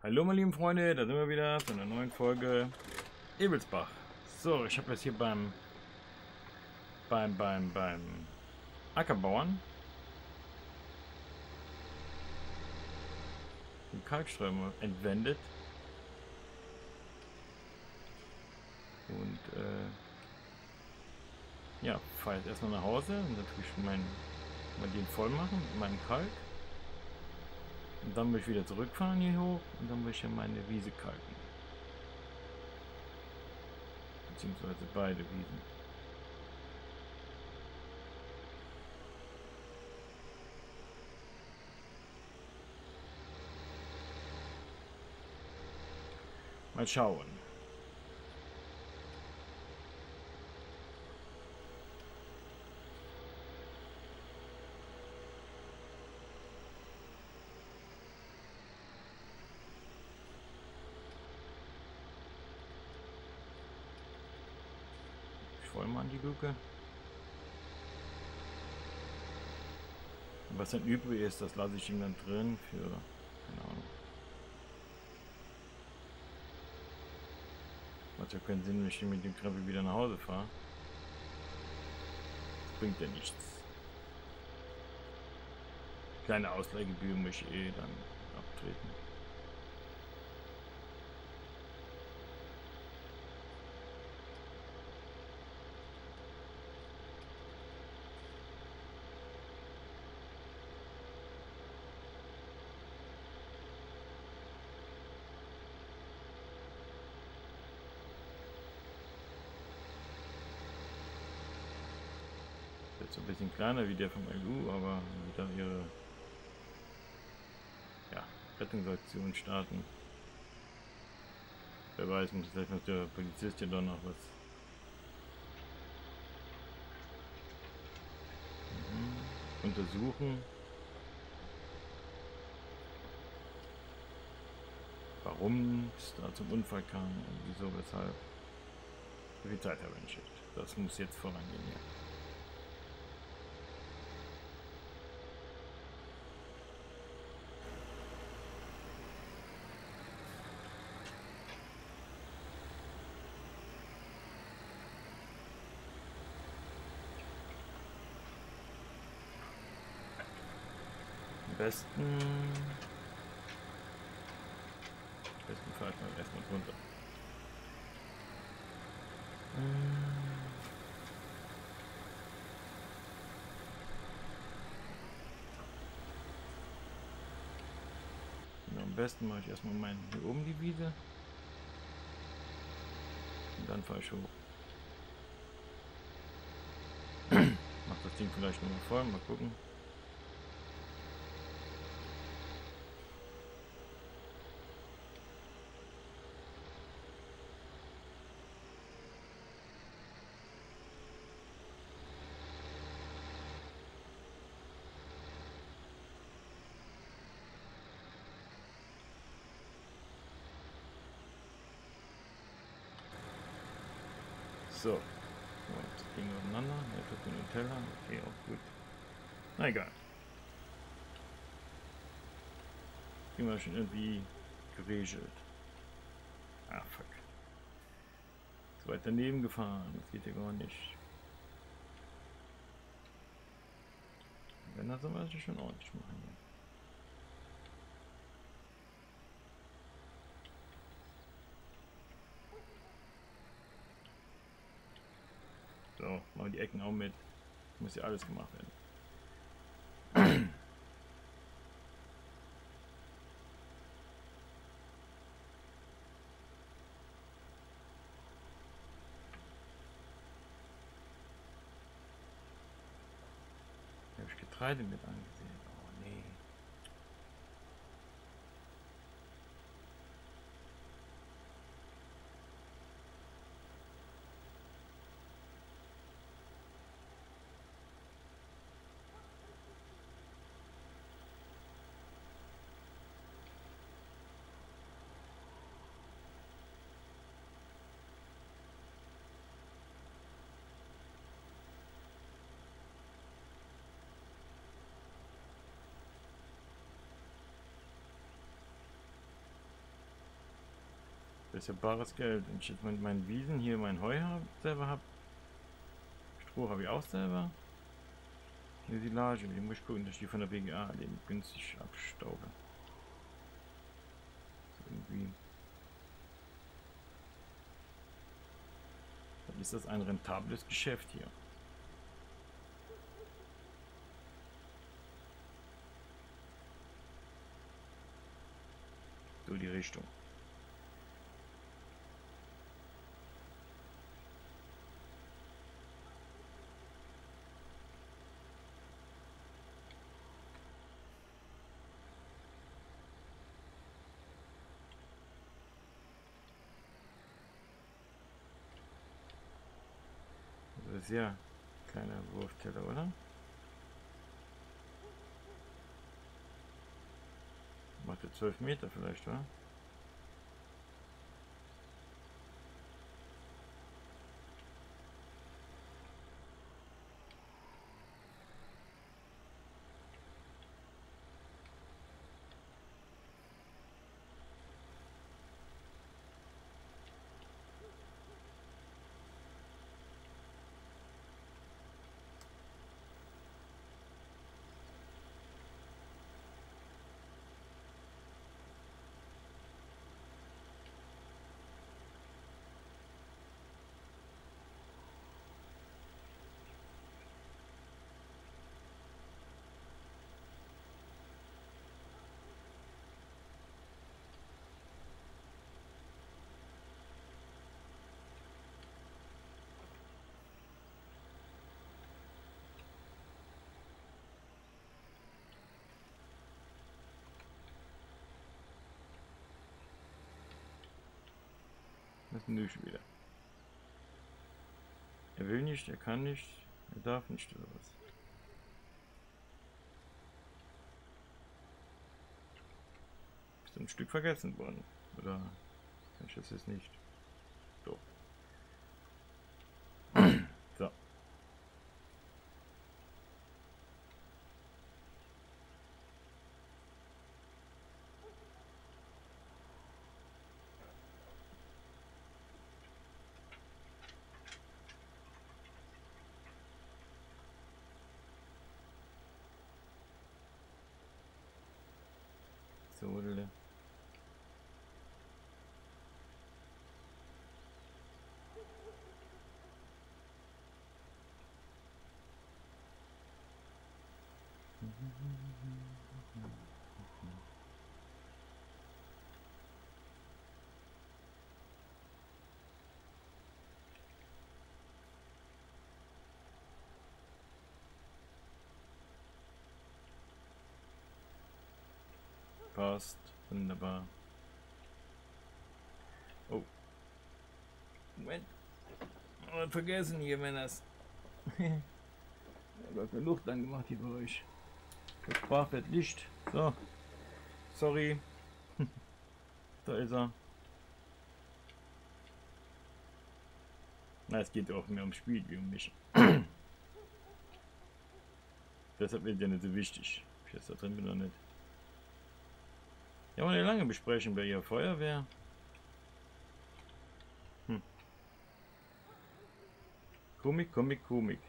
Hallo meine lieben Freunde, da sind wir wieder zu einer neuen Folge Ebelsbach. So, ich habe jetzt hier beim Ackerbauern die Kalkströme entwendet. Und ja, fahre jetzt erstmal nach Hause und natürlich mal den voll machen mit meinem Kalk. Und dann will ich wieder zurückfahren hier hoch und dann will ich ja meine Wiese kalken. Beziehungsweise beide Wiesen. Mal schauen. Voll mal an die Luke. Was dann übrig ist, das lasse ich ihm dann drin für, keine Ahnung. Macht ja keinen Sinn, wenn ich mit dem Krempel wieder nach Hause fahre. Das bringt ja nichts. Kleine Ausleihgebühr muss ich eh dann abtreten. Jetzt so ein bisschen kleiner wie der vom LU, aber wird dann ihre Rettungsaktion starten. Wer weiß, muss vielleicht noch der Polizist ja dann noch was untersuchen. Warum es da zum Unfall kam und wieso, weshalb. Wie viel Zeit habe ich nicht. Das muss jetzt vorangehen, ja. Am besten fahre ich mal erstmal runter. Und am besten mache ich erstmal hier oben die Wiese. Und dann fahre ich hoch. Mach das Ding vielleicht nochmal voll, mal gucken. So. Und Ding auseinander. Ja, tut mir den Teller. Okay, auch gut. Na egal. Kriegen wir schon irgendwie geregelt. Ah, fuck. Zu weit daneben gefahren. Das geht ja gar nicht. Wenn das soll man das schon ordentlich machen. Ja. So, machen wir die Ecken auch mit. Muss ja alles gemacht werden. Habe ich Getreide mit angesehen. Oh nee. Das ist ja bares Geld. Wenn ich jetzt mit meinen Wiesen hier mein Heu selber habe, Stroh habe ich auch selber. Hier Silage, die muss ich gucken, dass ich die von der BGA den günstig abstaube. So irgendwie. Dann ist das ein rentables Geschäft hier. So die Richtung. Das ist ja kleiner Wurfteller, oder? Macht er 12 Meter vielleicht, wa? Das ist nicht wieder. Er will nicht, er kann nicht, er darf nicht oder was? Ist ein Stück vergessen worden. Oder kann ich das jetzt nicht? So. So. So, Lille. Passt. Wunderbar. Oh. Moment. Oh, vergessen hier, Männers. Ich habe keine Luft angemacht hier bei euch. Sprach wird Licht. So. Sorry. Da ist er. Na, es geht auch mehr ums Spiel wie um mich. Deshalb wird ja nicht so wichtig. Ich jetzt da drin bin oder nicht. Ja, mal eine lange Besprechung bei ihrer Feuerwehr. Komik.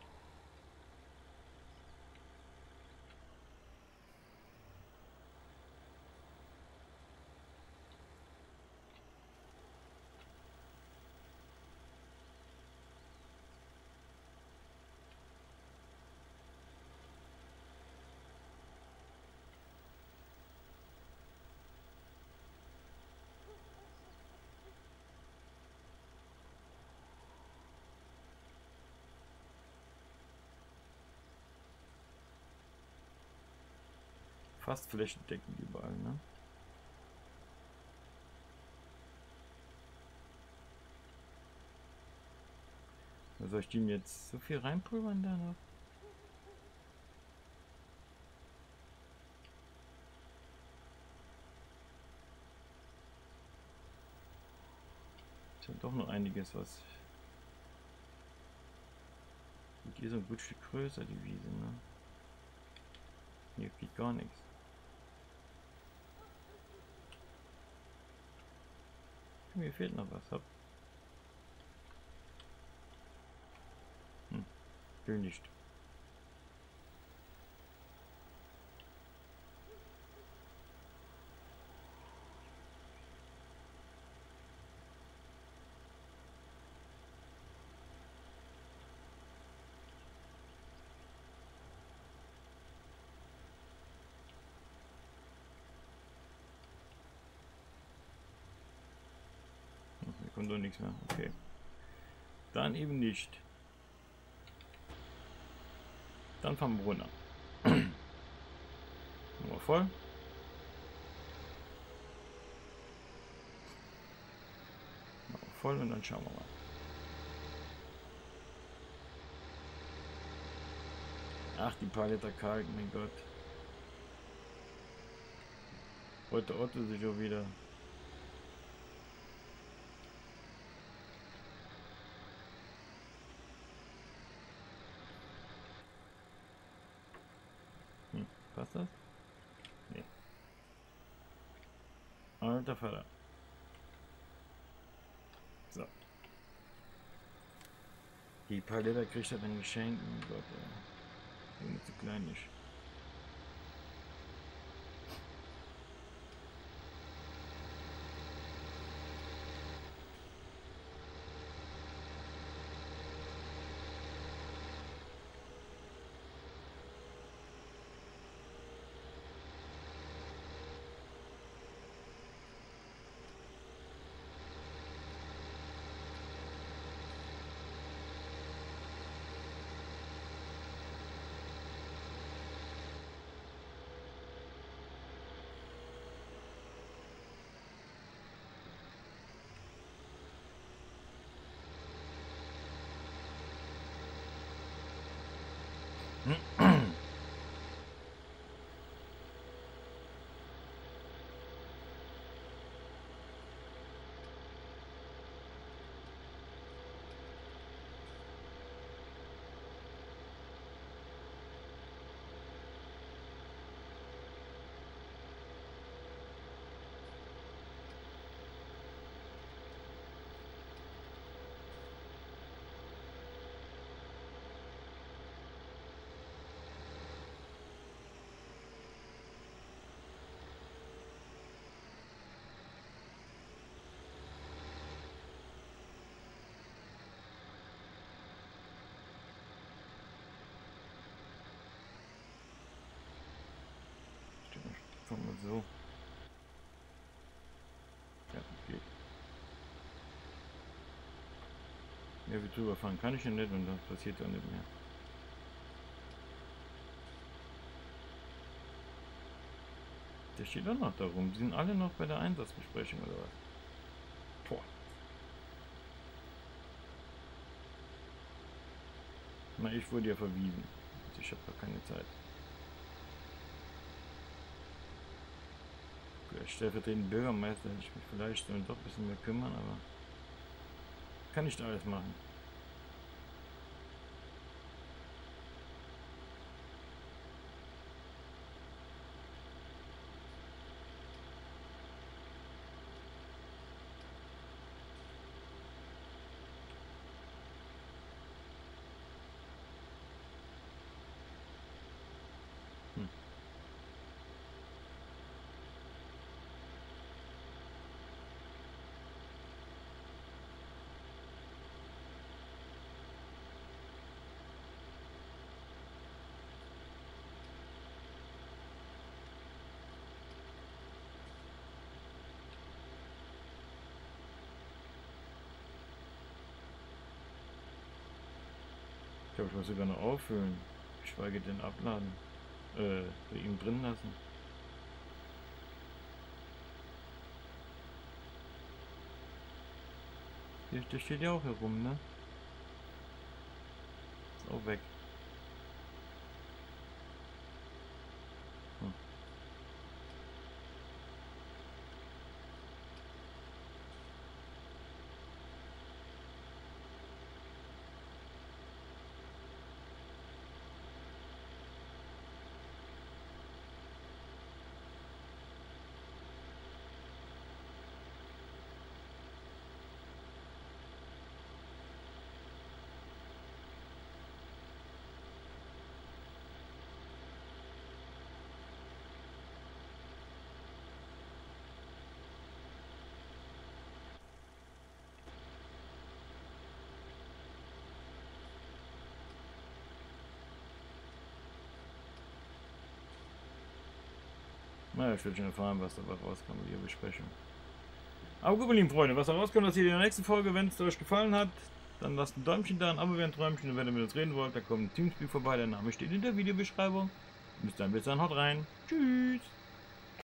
Fast flächendeckend überall, ne? Soll ich dem jetzt so viel reinpulvern da noch? Ist ja doch noch einiges, was. Die ist ein gut Stück größer, die Wiese, ne? Hier geht gar nichts. mir fehlt noch was. Hopp. Will nicht. Hier kommt doch nichts mehr. Okay. Dann eben nicht. Dann fahren wir runter. Nochmal voll. Nochmal voll und dann schauen wir mal. Ach, die paar Liter Kalk, mein Gott. Heute Otto sich auch wieder. Passt das? Nee. Alter Vater. So. Die paar Liter kriegt er dann geschenkt. Oh Gott, ey. Junge, zu klein nicht. Mal so. Ja, geht. Ja, wie drüber fahren kann ich ja nicht und das passiert ja nicht mehr. Der steht auch noch da rum. Die sind alle noch bei der Einsatzbesprechung oder was? Boah. Na, ich wurde ja verwiesen. Ich habe gar keine Zeit. Als stellvertretender Bürgermeister hätte ich mich vielleicht doch ein bisschen mehr kümmern, aber kann nicht alles machen. Ich glaube, ich muss sogar noch auffüllen. Geschweige denn abladen. Bei ihm drin lassen. Der steht ja auch herum, ne? Ist auch weg. Hm. Naja, ich will schon erfahren, was dabei rauskommt und hier besprechen. Aber gut, meine lieben Freunde, was da rauskommt, das seht ihr in der nächsten Folge. Wenn es euch gefallen hat, dann lasst ein Däumchen da, ein Abo wäre ein Träumchen. Und wenn ihr mit uns reden wollt, da kommt ein Teamspeak vorbei. Der Name steht in der Videobeschreibung. Bis dann, haut rein. Tschüss.